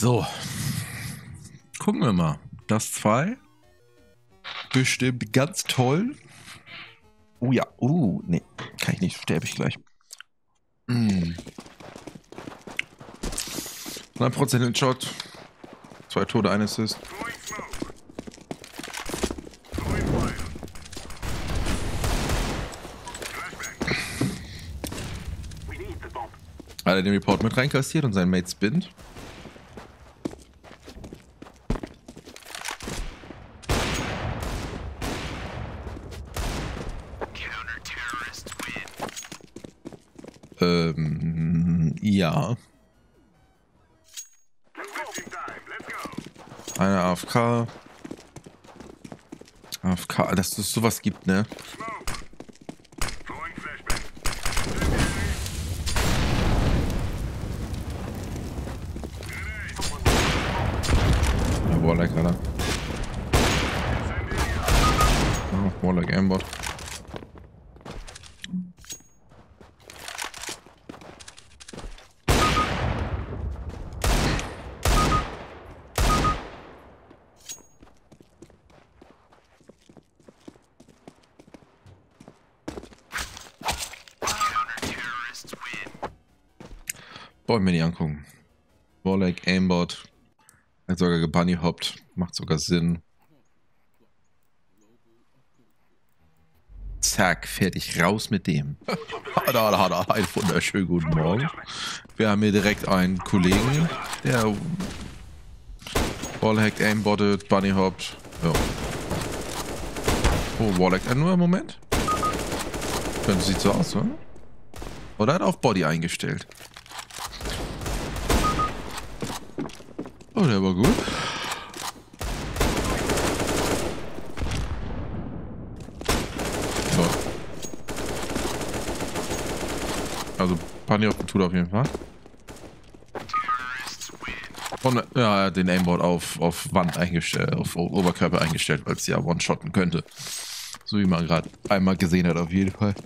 So. Gucken wir mal. Das 2. Bestimmt ganz toll. Oh ja. Nee. Kann ich nicht. Sterbe ich gleich. 9% in Shot. 2 Tode, 1 Assist. Hat er den Report mit reinkassiert und seinen Mate spinnt. Ja. Eine AFK. AFK, dass es sowas gibt, ne? Ja, Warlock, Alter. Oh, Warlock Aimbot. Wollen wir nicht angucken. Warlock, Aimbot. Hat sogar gebunnyhoppt. Macht sogar Sinn. Zack, fertig. Raus mit dem. Da, einen wunderschönen guten Morgen. Wir haben hier direkt einen Kollegen, der Wallhacked, Aimbottet, bunnyhoppt. Ja. Oh, Warlock nur im Moment? Könnte sieht so aus, oder? Oder hat auf Body eingestellt. Oh, der war gut. So. Also, Bunnyhop tut auf jeden Fall. Und ja, er hat den Aimbot auf Wand eingestellt, auf Oberkörper eingestellt, weil es ja one-shotten könnte. So wie man gerade einmal gesehen hat, auf jeden Fall.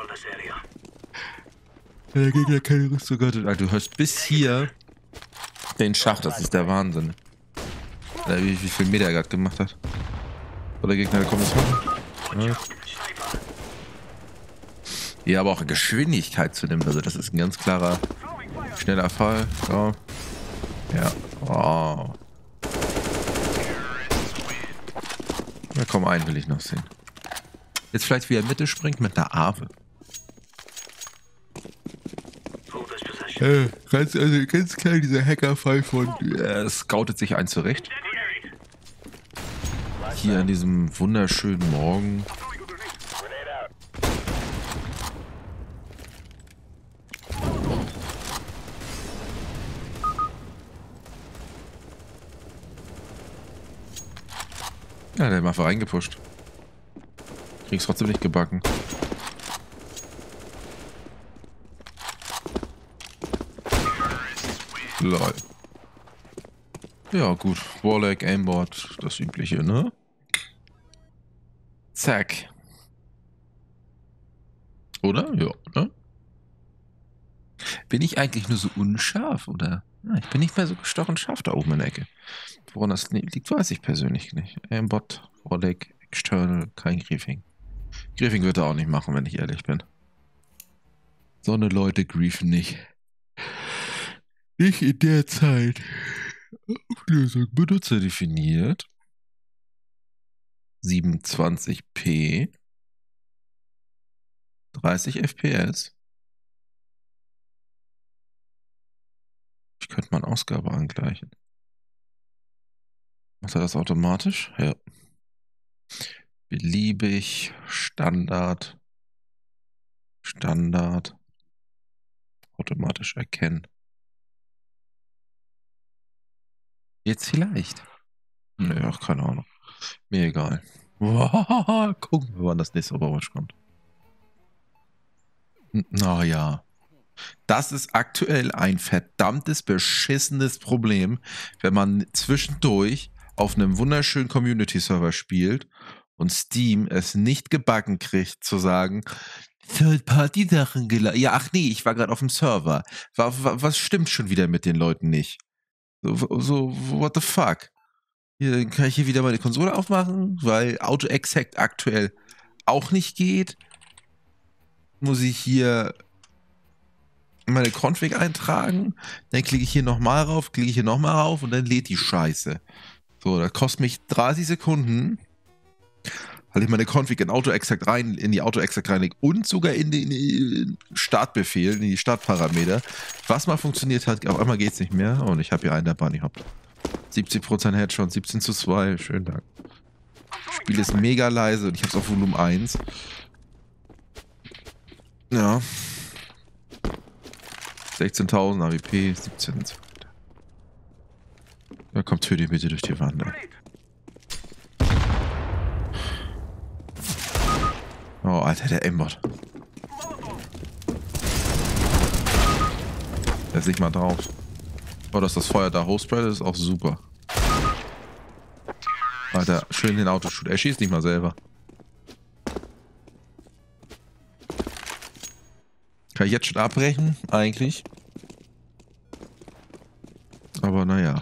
Der Gegner keine Rüstung hatte. Also, du hörst bis hier den Schacht, das ist der Wahnsinn. Wie viel Meter er gerade gemacht hat. So, der Gegner, der kommt jetzt mal. Ja. Ja, aber auch Geschwindigkeit zu dem, also das ist ein ganz klarer, schneller Fall. So. Ja. Oh. Ja, komm, einen will ich noch sehen. Jetzt vielleicht wie er Mitte springt mit einer Ave. Ganz klar dieser Hackerfall von scoutet sich ein zurecht. Hier an diesem wunderschönen Morgen. Ja, der hat mal reingepusht. Krieg's trotzdem nicht gebacken. Lol. Ja, gut. Warlock, Aimbot, das Übliche, ne? Zack. Oder? Ja, ne? Bin ich eigentlich nur so unscharf, oder? Ja, ich bin nicht mehr so gestochen scharf da oben in der Ecke. Woran das liegt, weiß ich persönlich nicht. Aimbot, Warlock, External, kein Griefing. Griefing wird er auch nicht machen, wenn ich ehrlich bin. So eine Leute griefen nicht. Nicht in der Zeit. Auflösung Benutzer definiert. 27p. 30 FPS. Ich könnte mal eine Ausgabe angleichen. Macht er das automatisch? Ja. Beliebig. Standard. Standard. Automatisch erkennen. Jetzt vielleicht. Naja, keine Ahnung. Mir egal. Gucken wir, wann das nächste Overwatch kommt. Naja. Das ist aktuell ein verdammtes, beschissenes Problem, wenn man zwischendurch auf einem wunderschönen Community-Server spielt und Steam es nicht gebacken kriegt, zu sagen, Third-Party-Sachen geladen. Ja, ach nee, ich war gerade auf dem Server. Was stimmt schon wieder mit den Leuten nicht? So, what the fuck? Hier kann ich hier wieder meine Konsole aufmachen, weil Auto-Exec aktuell auch nicht geht. Muss ich hier meine Config eintragen, dann klicke ich hier nochmal rauf, klicke ich hier nochmal rauf und dann lädt die Scheiße. So, das kostet mich 30 Sekunden, weil ich meine Config in die Auto-Exec reinlege und sogar in den Startbefehl, in die Startparameter. Was mal funktioniert hat, auf einmal geht es nicht mehr und ich habe hier einen der Bunny Hop. 70% Headshot, 17:2, schönen Dank. Das Spiel ist mega leise und ich habe es auf Volumen 1. Ja. 16.000 AWP, 17. Ja, komm, töte ihn bitte durch die Wand. Ey. Oh, Alter, der Aimbot. Der ist nicht mal drauf. Oh, dass das Feuer da hochspreadet, ist auch super. Alter, schön den Autoshoot. Er schießt nicht mal selber. Kann ich jetzt schon abbrechen, eigentlich. Aber naja.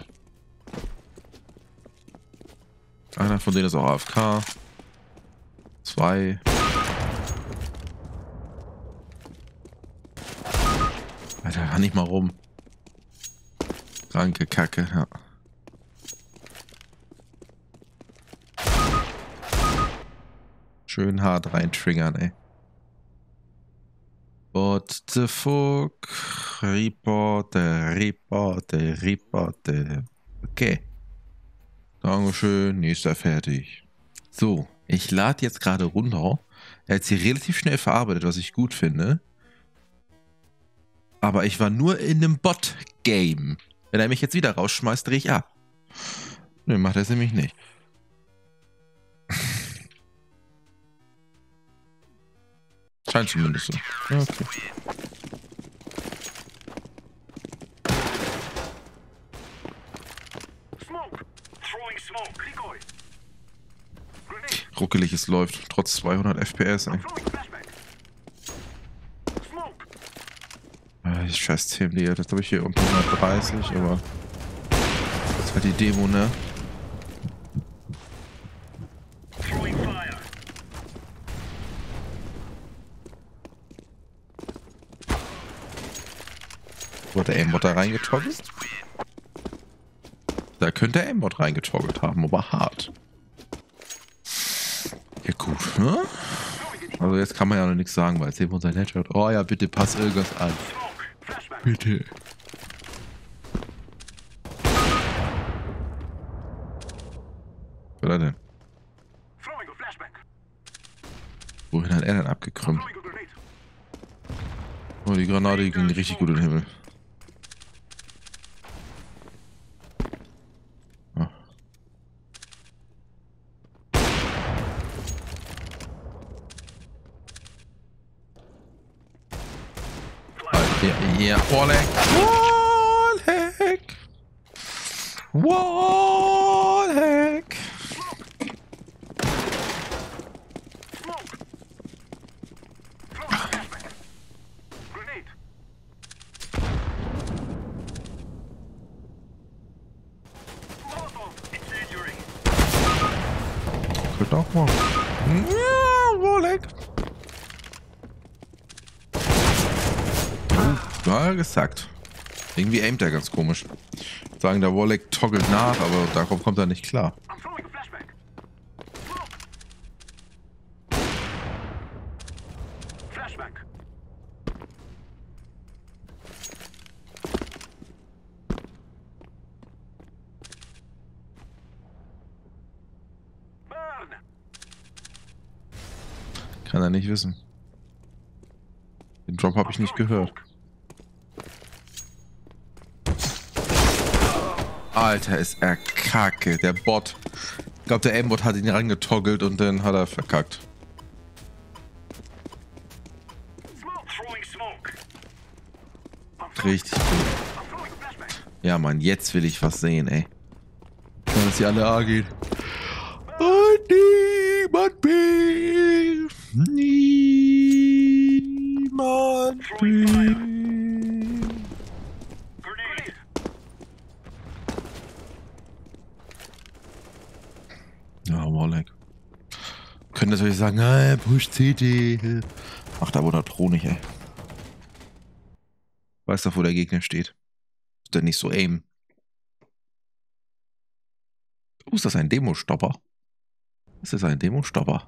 Einer von denen ist auch AFK. 2. Alter, war nicht mal rum. Kranke Kacke, ja. Schön hart rein triggern, ey. What the fuck? Reporte. Okay. Dankeschön, nächster fertig. So, ich lade jetzt gerade runter. Er hat sie relativ schnell verarbeitet, was ich gut finde. Aber ich war nur in einem Bot-Game. Wenn er mich jetzt wieder rausschmeißt, drehe ich ab. Nö, macht er es nämlich nicht. Scheint zumindest so. Okay. Ruckelig es läuft, trotz 200 FPS, ey. Ich scheiß CMD, das habe ich hier unten 130, aber das ist halt die Demo, ne? Wo hat der Aimbot da reingetoggelt? Da könnte der Aimbot reingetoggelt haben, aber hart. Ja gut, ne? Also jetzt kann man ja noch nichts sagen, weil 10% Headshot. Oh ja, bitte pass irgendwas an. Bitte. Was hat er denn? Wohin hat er denn abgekrümmt? Oh, die Granate ging richtig gut in den Himmel. Oh. Ja, Wallhack. Wallhack. Gut auch mal. Ja, Wallhack. Ja, gesagt. Irgendwie aimt er ganz komisch. Sagen, der Wallhack toggelt nach, aber darauf kommt er nicht klar. Kann er nicht wissen. Den Drop habe ich nicht gehört. Alter, ist er kacke. Der Bot. Ich glaube, der Aimbot hat ihn rangetoggelt und dann hat er verkackt. Richtig gut. Ja, Mann, jetzt will ich was sehen, ey. Kann das hier alle A geht. Und niemand will. Niemand will. Warlag. Können natürlich sagen, push CT. Macht aber Pro nicht, ey. Weiß doch, wo der Gegner steht. Ist der nicht so aim. Ist das ein Demo-Stopper? Ist das ein Demo-Stopper?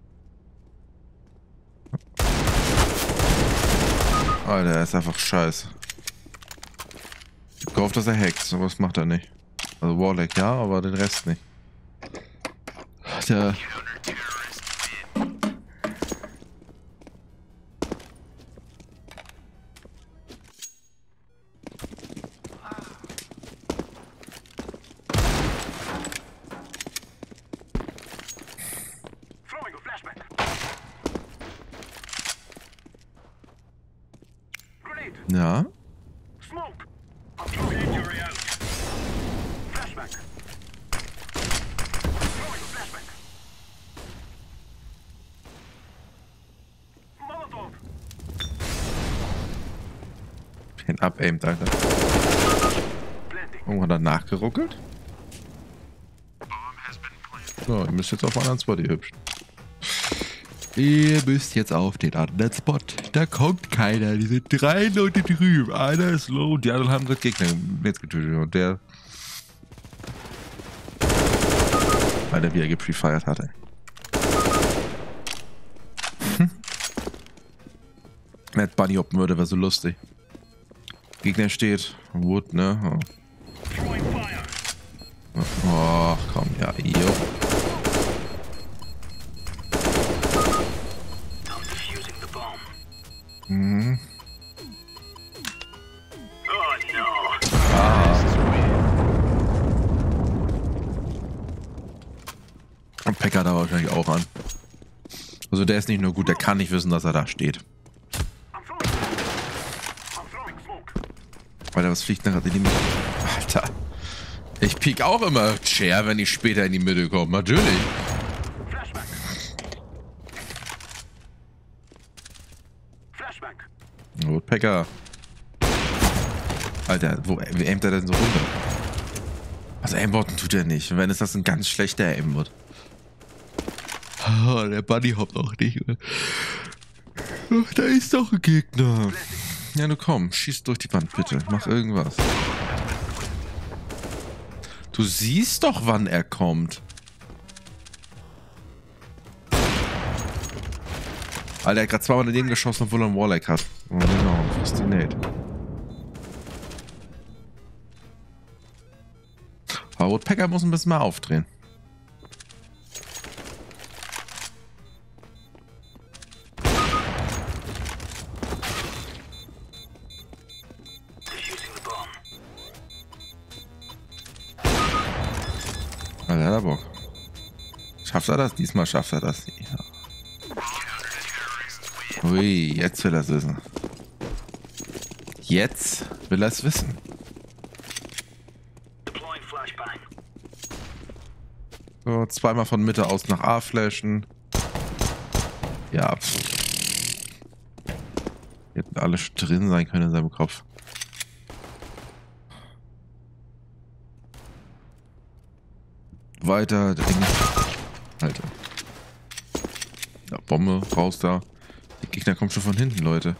Alter, er ist einfach scheiße. Ich hab gehofft, dass er hackt, aber das macht er nicht. Also Warlag ja, aber den Rest nicht. Der... Ja. Den abaimt, Alter. Oh, hat er nachgeruckelt? So, ihr müsst jetzt auf einen anderen Spot, ihr Hübschen. Ihr müsst jetzt auf den anderen Spot. Da kommt keiner. Die sind 3 Leute drüben. Einer ist low. Die anderen haben gerade Gegner jetzt getötet. Und der... Alter, wie er geprefeiert hatte. Mad Bunny Open Murder wäre so lustig. Gegner steht. Wood, ne? Oh, komm, ja, jo. Mhm. Ah. Und Packer da wahrscheinlich auch an. Also der ist nicht nur gut, der kann nicht wissen, dass er da steht. Alter, was fliegt nachher in die Mitte? Alter. Ich piek auch immer Chair, wenn ich später in die Mitte komme. Natürlich. Woodpecker. Alter, wie aimt er denn so runter? Also aimbotten tut er nicht. Wenn es das ein ganz schlechter Aimbot. Oh, der Buddy hoppt auch nicht. Ach, da ist doch ein Gegner. Ja, du komm, schieß durch die Wand bitte. Mach irgendwas. Du siehst doch, wann er kommt. Alter, er hat gerade zweimal daneben geschossen, obwohl er einen Warlag hat. Oh, genau, faszinate. Aber Woodpecker muss ein bisschen mal aufdrehen. Alter, hat er Bock. Schafft er das? Diesmal schafft er das. Ja. Ui, jetzt will er es wissen. Jetzt will er es wissen. So, zweimal von Mitte aus nach A flashen. Ja, hätten alle drin sein können in seinem Kopf. Weiter, Alter. Ja, Bombe, raus da. Der Gegner kommt schon von hinten, Leute.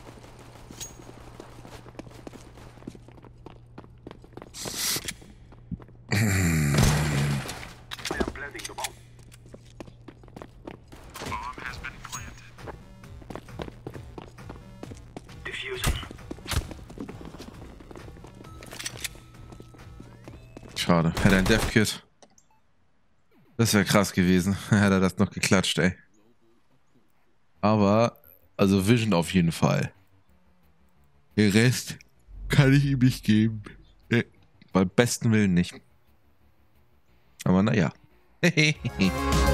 Schade. Hätte ein Dev-Kit. Das wäre krass gewesen. Hätte er das noch geklatscht, ey. Aber, also Vision auf jeden Fall. Den Rest kann ich ihm nicht geben. Nee, beim besten Willen nicht. Aber naja.